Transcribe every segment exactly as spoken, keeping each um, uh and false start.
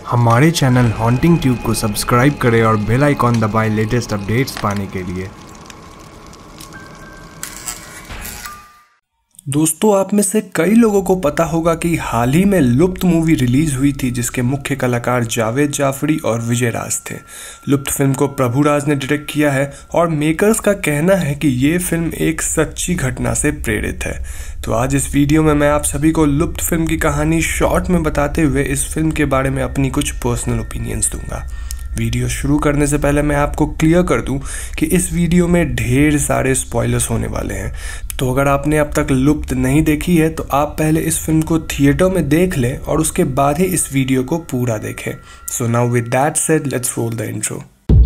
हमारे channel haunting tube को subscribe करें और बेल आइकॉन दबाएं लेटेस्ट अपडेट्स पाने के लिए। दोस्तों, आप में से कई लोगों को पता होगा कि हाल ही में लुप्त मूवी रिलीज हुई थी, जिसके मुख्य कलाकार जावेद जाफरी और विजय राज थे। लुप्त फिल्म को प्रभुराज ने डायरेक्ट किया है और मेकर्स का कहना है कि ये फिल्म एक सच्ची घटना से प्रेरित है। तो आज इस वीडियो में मैं आप सभी को लुप्त फिल्म की कहानी शॉर्ट में बताते हुए इस फिल्म के बारे में अपनी कुछ पर्सनल ओपिनियंस दूंगा। वीडियो शुरू करने से पहले मैं आपको क्लियर कर दूं कि इस वीडियो में ढेर सारे स्पॉयलर्स होने वाले हैं, तो अगर आपने अब तक लुप्त नहीं देखी है तो आप पहले इस फिल्म को थिएटर में देख लें और उसके बाद ही इस वीडियो को पूरा देखें। So now with that said, let's roll the intro.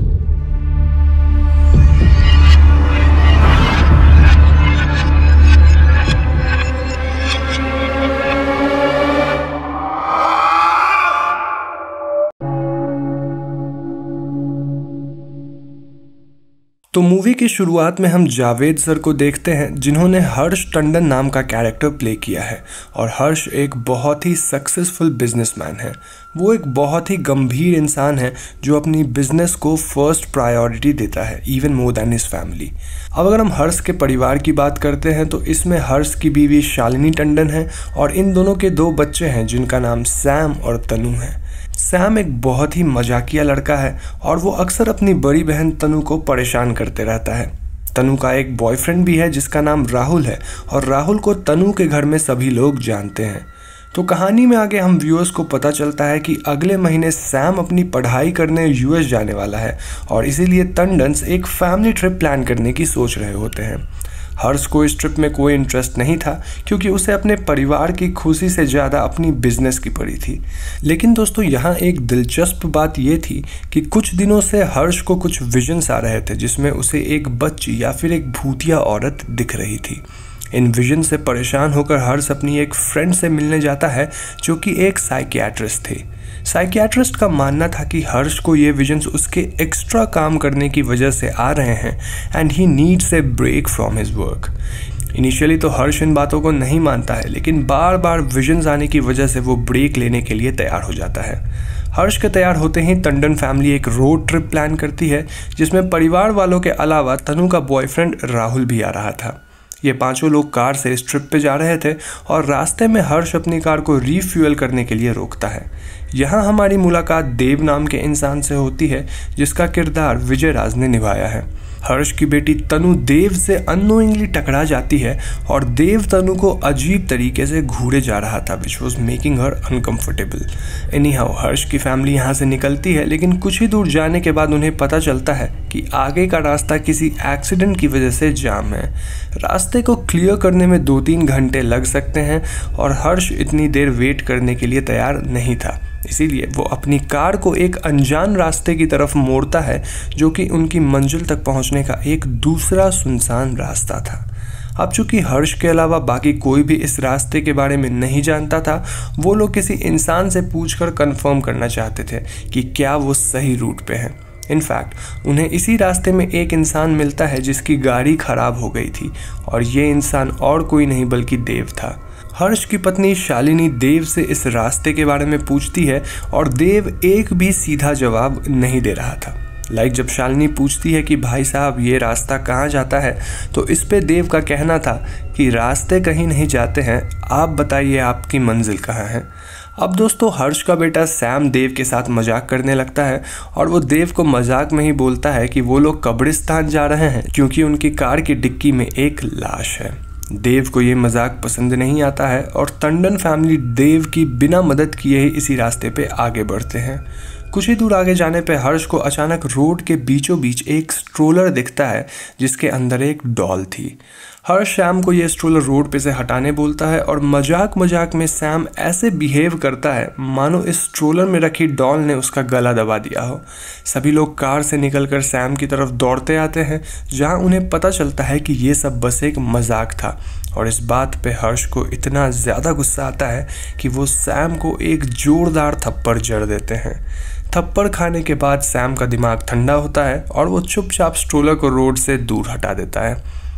तो मूवी की शुरुआत में हम जावेद सर को देखते हैं, जिन्होंने हर्ष टंडन नाम का कैरेक्टर प्ले किया है। और हर्ष एक बहुत ही सक्सेसफुल बिजनेसमैन है। वो एक बहुत ही गंभीर इंसान है जो अपनी बिजनेस को फर्स्ट प्रायोरिटी देता है, even more than his family. अब अगर हम हर्ष के परिवार की बात करते हैं तो इसमें हर्ष की बीवी शालिनी टंडन है और इन दोनों के दो बच्चे हैं, जिनका नाम सैम और तनु है। सैम एक बहुत ही मजाकिया लड़का है और वो अक्सर अपनी बड़ी बहन तनु को परेशान करते रहता है। तनु का एक बॉयफ्रेंड भी है जिसका नाम राहुल है और राहुल को तनु के घर में सभी लोग जानते हैं। तो कहानी में आगे हम व्यूअर्स को पता चलता है कि अगले महीने सैम अपनी पढ़ाई करने यूएस जाने वाला है और इसीलिए टंडन्स एक फैमिली ट्रिप प्लान करने की सोच रहे होते हैं। हर्ष को इस ट्रिप में कोई इंटरेस्ट नहीं था क्योंकि उसे अपने परिवार की खुशी से ज़्यादा अपनी बिजनेस की पड़ी थी। लेकिन दोस्तों, यहाँ एक दिलचस्प बात ये थी कि कुछ दिनों से हर्ष को कुछ विजन्स आ रहे थे जिसमें उसे एक बच्ची या फिर एक भूतिया औरत दिख रही थी। इन विजन से परेशान होकर हर्ष अपनी एक फ्रेंड से मिलने जाता है जो कि एक साइकियाट्रिस्ट थी। साइकियाट्रिस्ट का मानना था कि हर्ष को ये विजन्स उसके एक्स्ट्रा काम करने की वजह से आ रहे हैं and he needs a break from his work. Initially तो हर्ष इन बातों को नहीं मानता है, लेकिन बार बार विजन्स आने की वजह से वो ब्रेक लेने के लिए तैयार हो जाता है। हर्ष के तैयार होते ही टंडन फैमिली एक रोड ट्रिप प्लान करती है, जिसमें परिवार वालों के अलावा तनु का बॉयफ्रेंड राहुल भी आ रहा था। ये पांचों लोग कार से इस ट्रिप पे जा रहे थे और रास्ते में हर्ष अपनी कार को रीफ्यूल करने के लिए रोकता है। यहाँ हमारी मुलाकात देव नाम के इंसान से होती है, जिसका किरदार विजय राज ने निभाया है। हर्ष की बेटी तनु देव से अननोइंगली टकरा जाती है और देव तनु को अजीब तरीके से घूरे जा रहा था, which was making her uncomfortable. Anyhow Harsh की फैमिली यहाँ से निकलती है, लेकिन कुछ ही दूर जाने के बाद उन्हें पता चलता है कि आगे का रास्ता किसी एक्सीडेंट की वजह से जाम है। रास्ते को क्लियर करने में दो तीन घंटे लग सकते हैं और हर्ष इतनी देर वेट करने के लिए तैयार नहीं था। इसीलिए वो अपनी कार को एक अनजान रास्ते की तरफ मोड़ता है, जो कि उनकी मंजिल तक पहुंचने का एक दूसरा सुनसान रास्ता था। अब चूंकि हर्ष के अलावा बाकी कोई भी इस रास्ते के बारे में नहीं जानता था, वो लोग किसी इंसान से पूछकर कंफर्म करना चाहते थे कि क्या वो सही रूट पे हैं। इनफैक्ट उन्हें इसी रास्ते में एक इंसान मिलता है जिसकी गाड़ी खराब हो गई थी और ये इंसान और कोई नहीं बल्कि देव था। हर्ष की पत्नी शालिनी देव से इस रास्ते के बारे में पूछती है और देव एक भी सीधा जवाब नहीं दे रहा था। लाइक जब शालिनी पूछती है कि भाई साहब ये रास्ता कहाँ जाता है, तो इस पे देव का कहना था कि रास्ते कहीं नहीं जाते हैं, आप बताइए आपकी मंजिल कहाँ है। अब दोस्तों, हर्ष का बेटा सैम देव के साथ मजाक करने लगता है और वो देव को मजाक में ही बोलता है कि वो लोग कब्रिस्तान जा रहे हैं क्योंकि उनकी कार की डिक्की में एक लाश है। देव को ये मजाक पसंद नहीं आता है और टंडन फैमिली देव की बिना मदद किए ही इसी रास्ते पे आगे बढ़ते हैं। कुछ ही दूर आगे जाने पे हर्ष को अचानक रोड के बीचों बीच एक स्ट्रोलर दिखता है जिसके अंदर एक डॉल थी। हर्ष सैम को ये स्ट्रोलर रोड पे से हटाने बोलता है और मजाक मजाक में सैम ऐसे बिहेव करता है मानो इस स्ट्रोलर में रखी डॉल ने उसका गला दबा दिया हो। सभी लोग कार से निकलकर सैम की तरफ दौड़ते आते हैं, जहां उन्हें पता चलता है कि ये सब बस एक मजाक था। और इस बात पे हर्ष को इतना ज़्यादा गुस्सा आता है कि वो सैम को एक जोरदार थप्पड़ जड़ देते हैं। थप्पड़ खाने के बाद सैम का दिमाग ठंडा होता है और वो चुपचाप स्ट्रोलर को रोड से दूर हटा देता है।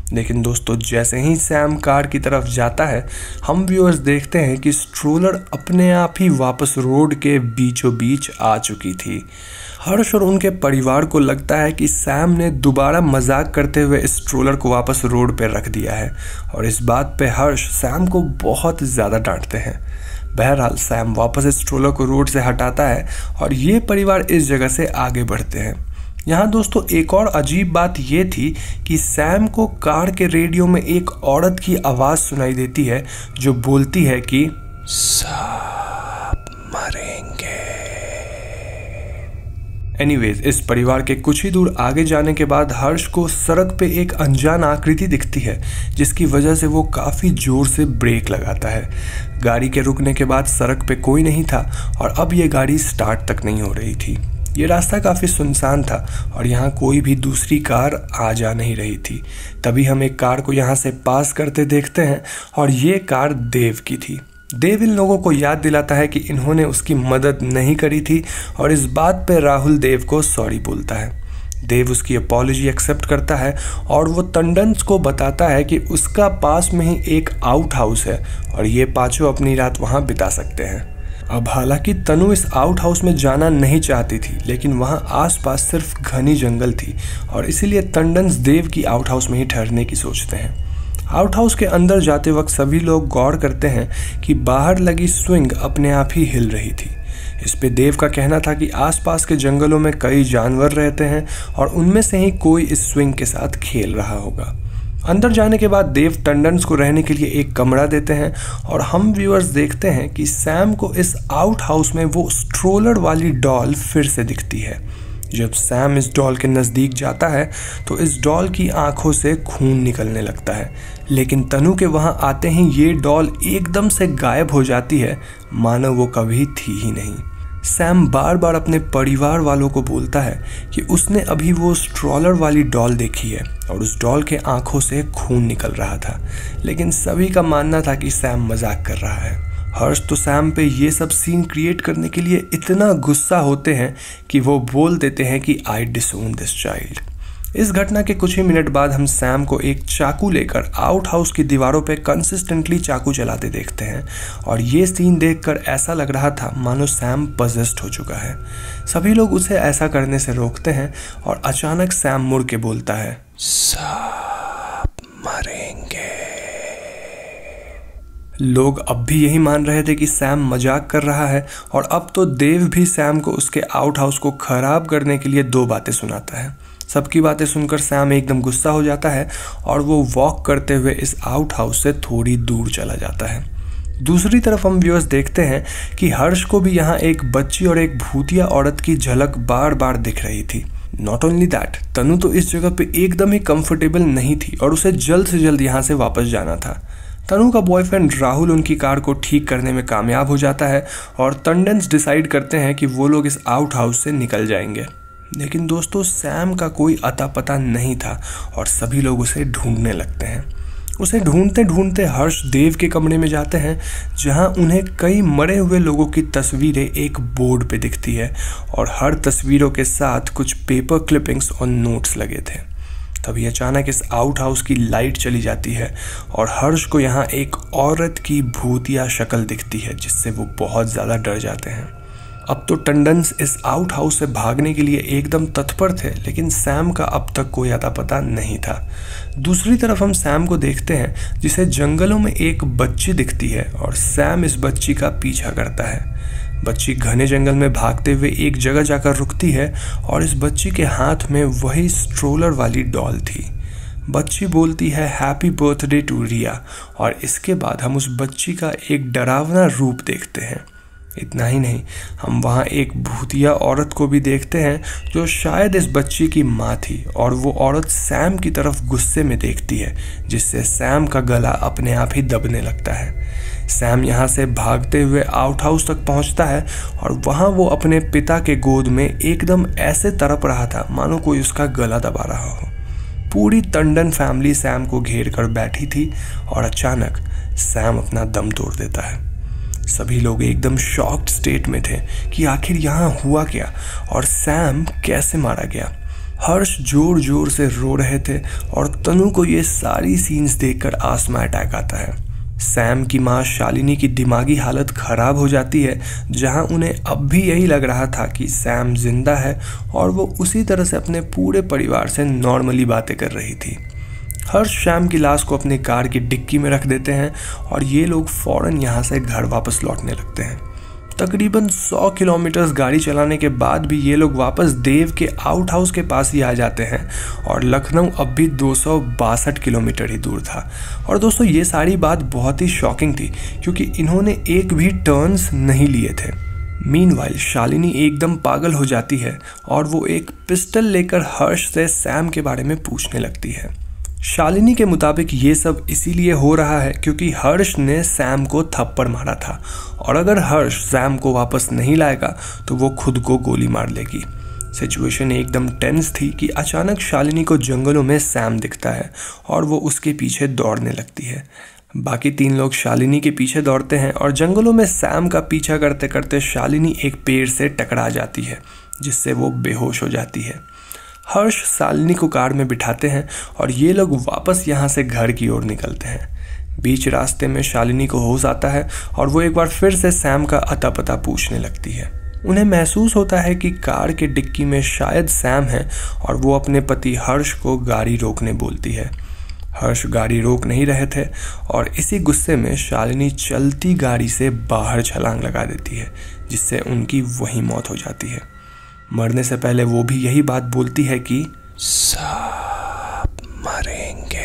लेकिन दोस्तों जैसे ही सैम कार की तरफ जाता है, हम व्यूअर्स देखते हैं कि स्ट्रोलर अपने आप ही वापस रोड के बीचों बीच आ चुकी थी। हर्ष और उनके परिवार को लगता है कि सैम ने दोबारा मजाक करते हुए इस स्ट्रोलर को वापस रोड पर रख दिया है और इस बात पे हर्ष सैम को बहुत ज़्यादा डांटते हैं। बहरहाल सैम वापस इस स्ट्रोलर को रोड से हटाता है और ये परिवार इस जगह से आगे बढ़ते हैं। यहाँ दोस्तों एक और अजीब बात ये थी कि सैम को कार के रेडियो में एक औरत की आवाज़ सुनाई देती है जो बोलती है कि सब मरेंगे। एनीवेज, इस परिवार के कुछ ही दूर आगे जाने के बाद हर्ष को सड़क पे एक अनजान आकृति दिखती है जिसकी वजह से वो काफ़ी जोर से ब्रेक लगाता है। गाड़ी के रुकने के बाद सड़क पे कोई नहीं था और अब ये गाड़ी स्टार्ट तक नहीं हो रही थी। ये रास्ता काफ़ी सुनसान था और यहाँ कोई भी दूसरी कार आ जा नहीं रही थी। तभी हम एक कार को यहाँ से पास करते देखते हैं और ये कार देव की थी। देव इन लोगों को याद दिलाता है कि इन्होंने उसकी मदद नहीं करी थी और इस बात पे राहुल देव को सॉरी बोलता है। देव उसकी अपॉलॉजी एक्सेप्ट करता है और वो टंडन को बताता है कि उसका पास में ही एक आउट हाउस है और ये पांचों अपनी रात वहाँ बिता सकते हैं। अब हालांकि तनु इस आउट हाउस में जाना नहीं चाहती थी, लेकिन वहाँ आसपास सिर्फ घनी जंगल थी और इसीलिए टंडन देव की आउट हाउस में ही ठहरने की सोचते हैं। आउट हाउस के अंदर जाते वक्त सभी लोग गौर करते हैं कि बाहर लगी स्विंग अपने आप ही हिल रही थी। इस पे देव का कहना था कि आसपास के जंगलों में कई जानवर रहते हैं और उनमें से ही कोई इस स्विंग के साथ खेल रहा होगा। अंदर जाने के बाद देव टंडन को रहने के लिए एक कमरा देते हैं और हम व्यूअर्स देखते हैं कि सैम को इस आउट हाउस में वो स्ट्रोलर वाली डॉल फिर से दिखती है। जब सैम इस डॉल के नज़दीक जाता है तो इस डॉल की आंखों से खून निकलने लगता है, लेकिन तनु के वहाँ आते ही ये डॉल एकदम से गायब हो जाती है, मानो वो कभी थी ही नहीं। सैम बार बार अपने परिवार वालों को बोलता है कि उसने अभी वो स्ट्रोलर वाली डॉल देखी है और उस डॉल के आंखों से खून निकल रहा था, लेकिन सभी का मानना था कि सैम मजाक कर रहा है। हर्ष तो सैम पे ये सब सीन क्रिएट करने के लिए इतना गुस्सा होते हैं कि वो बोल देते हैं कि आई डिसोन दिस चाइल्ड। इस घटना के कुछ ही मिनट बाद हम सैम को एक चाकू लेकर आउट हाउस की दीवारों पे कंसिस्टेंटली चाकू चलाते देखते हैं और ये सीन देखकर ऐसा लग रहा था मानो सैम पजेस्ड हो चुका है। सभी लोग उसे ऐसा करने से रोकते हैं और अचानक सैम मुड़ के बोलता है, सब मरेंगे। लोग अब भी यही मान रहे थे कि सैम मजाक कर रहा है और अब तो देव भी सैम को उसके आउट हाउस को खराब करने के लिए दो बातें सुनाता है। सबकी बातें सुनकर सैम एकदम गुस्सा हो जाता है और वो वॉक करते हुए इस आउट हाउस से थोड़ी दूर चला जाता है। दूसरी तरफ हम व्यूअर्स देखते हैं कि हर्ष को भी यहाँ एक बच्ची और एक भूतिया औरत की झलक बार बार दिख रही थी। नॉट ओनली दैट, तनु तो इस जगह पे एकदम ही कंफर्टेबल नहीं थी और उसे जल्द से जल्द यहाँ से वापस जाना था। तनु का बॉयफ्रेंड राहुल उनकी कार को ठीक करने में कामयाब हो जाता है और टंडन डिसाइड करते हैं कि वो लोग इस आउट हाउस से निकल जाएंगे। लेकिन दोस्तों सैम का कोई अता पता नहीं था और सभी लोग उसे ढूंढने लगते हैं। उसे ढूंढते ढूंढते हर्ष देव के कमरे में जाते हैं जहां उन्हें कई मरे हुए लोगों की तस्वीरें एक बोर्ड पे दिखती है और हर तस्वीरों के साथ कुछ पेपर क्लिपिंग्स और नोट्स लगे थे। तभी अचानक इस आउट हाउस की लाइट चली जाती है और हर्ष को यहाँ एक औरत की भूतिया शक्ल दिखती है जिससे वो बहुत ज़्यादा डर जाते हैं। अब तो टंडन इस आउट हाउस से भागने के लिए एकदम तत्पर थे, लेकिन सैम का अब तक कोई अता पता नहीं था। दूसरी तरफ हम सैम को देखते हैं जिसे जंगलों में एक बच्ची दिखती है और सैम इस बच्ची का पीछा करता है। बच्ची घने जंगल में भागते हुए एक जगह जाकर रुकती है और इस बच्ची के हाथ में वही स्ट्रोलर वाली डॉल थी। बच्ची बोलती है हैप्पी बर्थडे टू रिया और इसके बाद हम उस बच्ची का एक डरावना रूप देखते हैं। इतना ही नहीं, हम वहाँ एक भूतिया औरत को भी देखते हैं जो शायद इस बच्ची की माँ थी और वो औरत सैम की तरफ गुस्से में देखती है जिससे सैम का गला अपने आप ही दबने लगता है। सैम यहाँ से भागते हुए आउट हाउस तक पहुँचता है और वहाँ वो अपने पिता के गोद में एकदम ऐसे तड़प रहा था मानो कोई उसका गला दबा रहा हो। पूरी टंडन फैमिली सैम को घेर कर बैठी थी और अचानक सैम अपना दम तोड़ देता है। सभी लोग एकदम शॉक्ड स्टेट में थे कि आखिर यहाँ हुआ क्या और सैम कैसे मारा गया। हर्ष जोर जोर से रो रहे थे और तनु को ये सारी सीन्स देखकर आस्मा अटैक आता है। सैम की माँ शालिनी की दिमागी हालत खराब हो जाती है, जहां उन्हें अब भी यही लग रहा था कि सैम जिंदा है और वो उसी तरह से अपने पूरे परिवार से नॉर्मली बातें कर रही थी। हर्ष सैम की लाश को अपनी कार की डिक्की में रख देते हैं और ये लोग फौरन यहाँ से घर वापस लौटने लगते हैं। तकरीबन सौ किलोमीटर गाड़ी चलाने के बाद भी ये लोग वापस देव के आउट हाउस के पास ही आ जाते हैं और लखनऊ अब भी दो सौ बासठ किलोमीटर ही दूर था। और दोस्तों ये सारी बात बहुत ही शॉकिंग थी क्योंकि इन्होंने एक भी टर्न्स नहीं लिए थे। मीनवाइल शालिनी एकदम पागल हो जाती है और वो एक पिस्टल लेकर हर्ष से सैम के बारे में पूछने लगती है। शालिनी के मुताबिक ये सब इसीलिए हो रहा है क्योंकि हर्ष ने सैम को थप्पड़ मारा था और अगर हर्ष सैम को वापस नहीं लाएगा तो वो खुद को गोली मार लेगी। सिचुएशन एकदम टेंस थी कि अचानक शालिनी को जंगलों में सैम दिखता है और वो उसके पीछे दौड़ने लगती है। बाकी तीन लोग शालिनी के पीछे दौड़ते हैं और जंगलों में सैम का पीछा करते करते शालिनी एक पेड़ से टकरा जाती है जिससे वो बेहोश हो जाती है। हर्ष शालिनी को कार में बिठाते हैं और ये लोग वापस यहाँ से घर की ओर निकलते हैं। बीच रास्ते में शालिनी को होश आता है और वो एक बार फिर से सैम का अता पता पूछने लगती है। उन्हें महसूस होता है कि कार के डिक्की में शायद सैम है और वो अपने पति हर्ष को गाड़ी रोकने बोलती है। हर्ष गाड़ी रोक नहीं रहे थे और इसी गुस्से में शालिनी चलती गाड़ी से बाहर छलांग लगा देती है जिससे उनकी वहीं मौत हो जाती है। मरने से पहले वो भी यही बात बोलती है कि सब मरेंगे।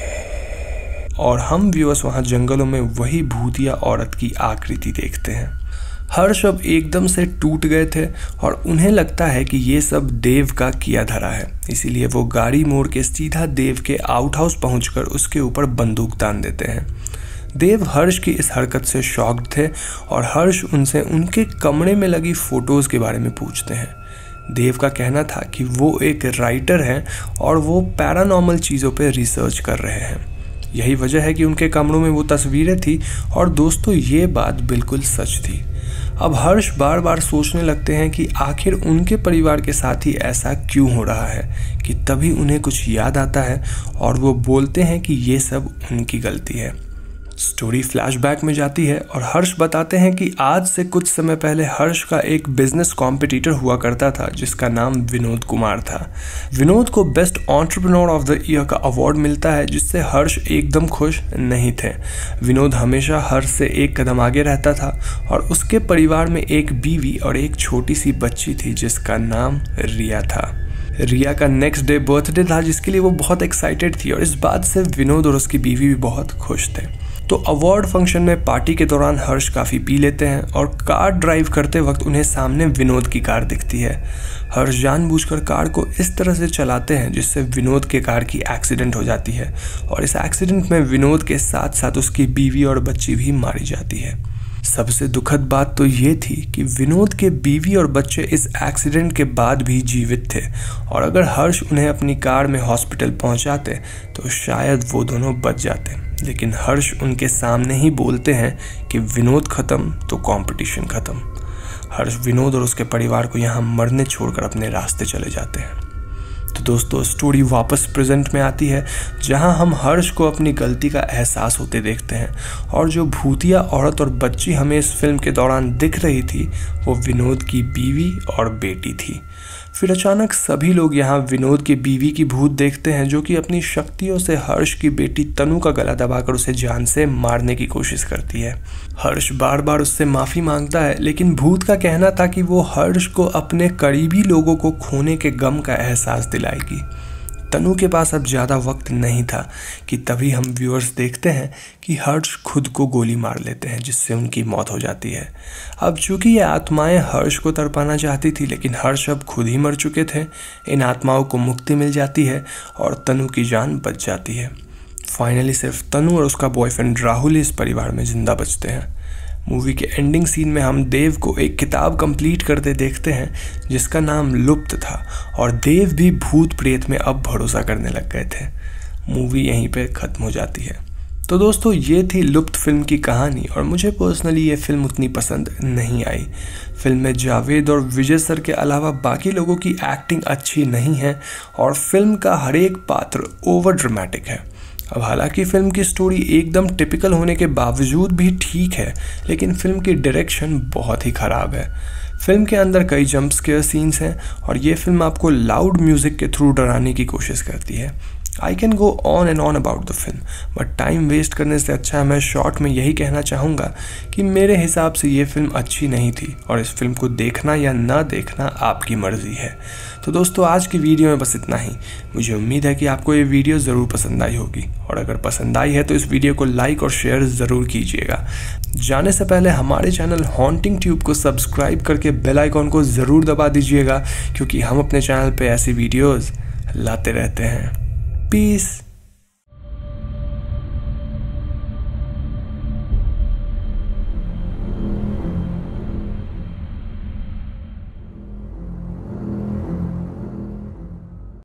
और हम व्यूअर्स वहां जंगलों में वही भूतिया औरत की आकृति देखते हैं। हर्ष अब एकदम से टूट गए थे और उन्हें लगता है कि ये सब देव का किया धरा है, इसीलिए वो गाड़ी मोड़ के सीधा देव के आउट हाउस पहुंचकर उसके ऊपर बंदूक तान देते हैं। देव हर्ष की इस हरकत से शॉक्ड थे और हर्ष उनसे उनके कमरे में लगी फोटोज के बारे में पूछते हैं। देव का कहना था कि वो एक राइटर हैं और वो पैरानॉर्मल चीज़ों पे रिसर्च कर रहे हैं। यही वजह है कि उनके कमरों में वो तस्वीरें थी और दोस्तों ये बात बिल्कुल सच थी। अब हर्ष बार बार सोचने लगते हैं कि आखिर उनके परिवार के साथ ही ऐसा क्यों हो रहा है कि तभी उन्हें कुछ याद आता है और वो बोलते हैं कि ये सब उनकी गलती है। स्टोरी फ्लैशबैक में जाती है और हर्ष बताते हैं कि आज से कुछ समय पहले हर्ष का एक बिजनेस कॉम्पिटिटर हुआ करता था जिसका नाम विनोद कुमार था। विनोद को best entrepreneur of the year का अवार्ड मिलता है जिससे हर्ष एकदम खुश नहीं थे। विनोद हमेशा हर्ष से एक कदम आगे रहता था और उसके परिवार में एक बीवी और एक छोटी सी बच्ची थी जिसका नाम रिया था। रिया का नेक्स्ट डे बर्थडे था जिसके लिए वो बहुत एक्साइटेड थी और इस बात से विनोद और उसकी बीवी भी बहुत खुश थे। तो अवार्ड फंक्शन में पार्टी के दौरान हर्ष काफ़ी पी लेते हैं और कार ड्राइव करते वक्त उन्हें सामने विनोद की कार दिखती है। हर्ष जानबूझकर कार को इस तरह से चलाते हैं जिससे विनोद के कार की एक्सीडेंट हो जाती है और इस एक्सीडेंट में विनोद के साथ साथ उसकी बीवी और बच्ची भी मारी जाती है। सबसे दुखद बात तो ये थी कि विनोद के बीवी और बच्चे इस एक्सीडेंट के बाद भी जीवित थे और अगर हर्ष उन्हें अपनी कार में हॉस्पिटल पहुंचाते तो शायद वो दोनों बच जाते, लेकिन हर्ष उनके सामने ही बोलते हैं कि विनोद खत्म तो कंपटीशन खत्म। हर्ष विनोद और उसके परिवार को यहाँ मरने छोड़कर अपने रास्ते चले जाते हैं। तो दोस्तों स्टोरी वापस प्रेजेंट में आती है जहां हम हर्ष को अपनी गलती का एहसास होते देखते हैं और जो भूतिया औरत और बच्ची हमें इस फिल्म के दौरान दिख रही थी वो विनोद की बीवी और बेटी थी। फिर अचानक सभी लोग यहाँ विनोद की बीवी की भूत देखते हैं जो कि अपनी शक्तियों से हर्ष की बेटी तनु का गला दबाकर उसे जान से मारने की कोशिश करती है। हर्ष बार बार उससे माफ़ी मांगता है लेकिन भूत का कहना था कि वो हर्ष को अपने करीबी लोगों को खोने के गम का एहसास दिलाएगी। तनु के पास अब ज़्यादा वक्त नहीं था कि तभी हम व्यूअर्स देखते हैं कि हर्ष खुद को गोली मार लेते हैं जिससे उनकी मौत हो जाती है। अब चूंकि ये आत्माएं हर्ष को तड़पाना चाहती थी लेकिन हर्ष अब खुद ही मर चुके थे, इन आत्माओं को मुक्ति मिल जाती है और तनु की जान बच जाती है। फाइनली सिर्फ तनु और उसका बॉयफ्रेंड राहुल इस परिवार में जिंदा बचते हैं। मूवी के एंडिंग सीन में हम देव को एक किताब कंप्लीट करते देखते हैं जिसका नाम लुप्त था और देव भी भूत प्रेत में अब भरोसा करने लग गए थे। मूवी यहीं पे ख़त्म हो जाती है। तो दोस्तों ये थी लुप्त फिल्म की कहानी और मुझे पर्सनली ये फिल्म उतनी पसंद नहीं आई। फिल्म में जावेद और विजय सर के अलावा बाकी लोगों की एक्टिंग अच्छी नहीं है और फिल्म का हर एक पात्र ओवर ड्रामेटिक है। अब हालांकि फिल्म की स्टोरी एकदम टिपिकल होने के बावजूद भी ठीक है, लेकिन फिल्म की डायरेक्शन बहुत ही ख़राब है। फिल्म के अंदर कई जंप स्केयर सीन्स हैं और ये फिल्म आपको लाउड म्यूज़िक के थ्रू डराने की कोशिश करती है। I can go on and on about the film, but time waste करने से अच्छा मैं शॉर्ट में यही कहना चाहूँगा कि मेरे हिसाब से ये फिल्म अच्छी नहीं थी और इस फिल्म को देखना या ना देखना आपकी मर्ज़ी है। तो दोस्तों आज की वीडियो में बस इतना ही। मुझे उम्मीद है कि आपको ये वीडियो ज़रूर पसंद आई होगी और अगर पसंद आई है तो इस वीडियो को लाइक और शेयर ज़रूर कीजिएगा। जाने से पहले हमारे चैनल हॉन्टिंग ट्यूब को सब्सक्राइब करके बेल आइकॉन को ज़रूर दबा दीजिएगा, क्योंकि हम अपने चैनल पे ऐसी वीडियोज़ लाते रहते हैं। Peace.